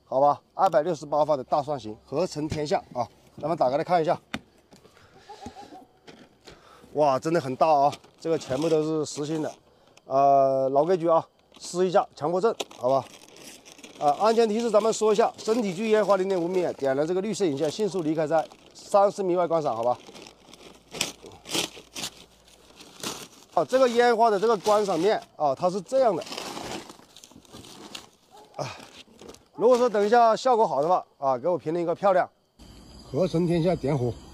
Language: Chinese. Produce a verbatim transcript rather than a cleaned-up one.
好吧，二百六十八发的大双型合成天下啊，咱们打开来看一下。哇，真的很大啊！这个全部都是实心的。呃，老规矩啊，试一下强迫症，好吧？啊，安全提示咱们说一下，身体距烟花零点五米，点了这个绿色引线，迅速离开在三十米外观赏，好吧？啊，这个烟花的这个观赏面啊，它是这样的。啊，如果说等一下效果好的话啊，给我评论一个漂亮。合成天下点火。